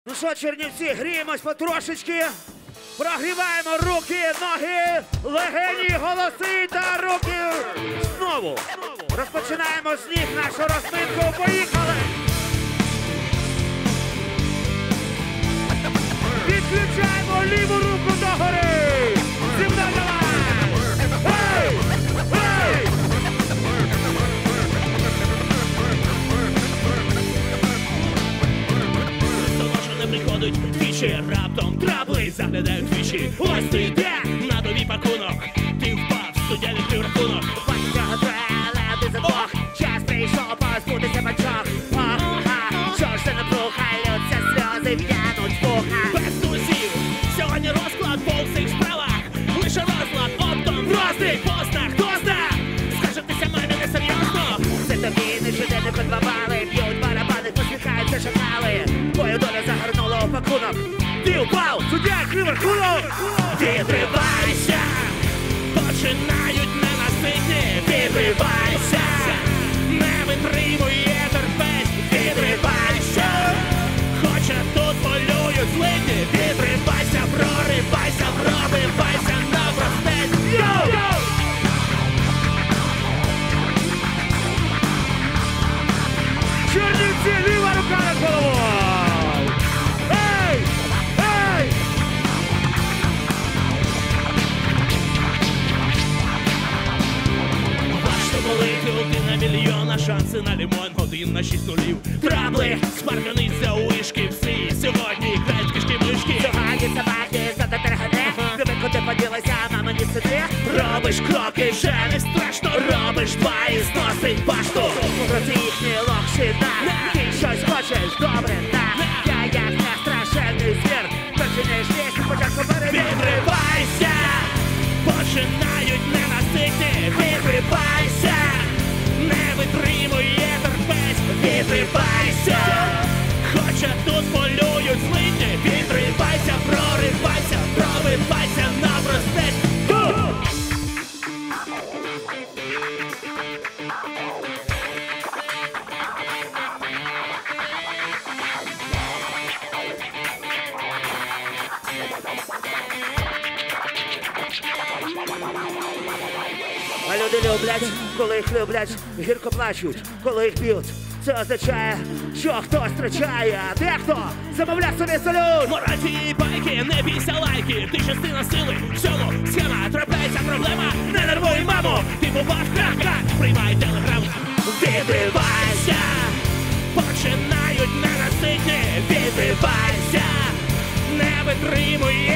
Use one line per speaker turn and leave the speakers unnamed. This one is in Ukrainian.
Ну що, Чернівці, гріємось потрошечки. Прогріваємо руки, ноги, легені, голоси та руки. Знову розпочинаємо з ніг нашу розминку. Поїхали! Відключаємо ліву руку догори. Зі мною давай! Ей! Ей!
Не приходить двічі, раптом трабли заглядають двічі. Ось ти йде на тобі пакунок, ти впав, суддя відкрив рахунок.
Бачите, готеле, ти за двох, час прийшов позбутися бачок. Ага, що ж це напруха, лються сльози в'януть вуха.
Без тусів, сьогодні розклад по всіх справах. Лише розклад, оптом, простий, постах, хто зна? Скажетеся мене несерйозно.
Це тобі не щоденник під 2 бали, б'ють барабани, посміхаються шакали. Твою долю загорнула у пакунок. Ти упав, суддя відкрив рахунок.
Відривайся, починають ненаситні. Відривайся, не витримує терпець. Відривайся, хоча тут полюють злидні. Відривайся, проривайся, пробивайся навпростець. Йоу!
Чернівці, ліва рука над головою! Ей! Ей!
Важко болити 1 на мільйон, а шанси на лимон 1 на 6 нулів. Трабли, спаркані за вишки всі. Сьогодні грають кишки-мишки.
Сьогодні собаки, зада тергане. Диви, куди поділися, мама, не сиди.
Робиш кроки, вже не страшно. Робиш 2 і зносить башту.
Проти їхній локшина. Ти щось хочеш, добре, так. Я як не страшенний звір. Починаєш лізти, спочатку перевір.
Відривайся, починають ненаситні. Відривайся, не витримує терпець. Відривайся, хоча тут полюють злидні. Відривайся, проривайся, пробивайся навпростець.
А люди люблять, коли їх люблять, гірко плачуть, коли їх б'ють. Це означає, що хтось втрачає, а дехто замовляє собі салют.
Мораль цієї байки, не бійся лайки. Ти частина сили, в цьому схема. Трапляється проблема, не нервуй маму. Ти попав крапка, приймай телеграм. Відривайся, починають ненаситні. Відривайся, не витримує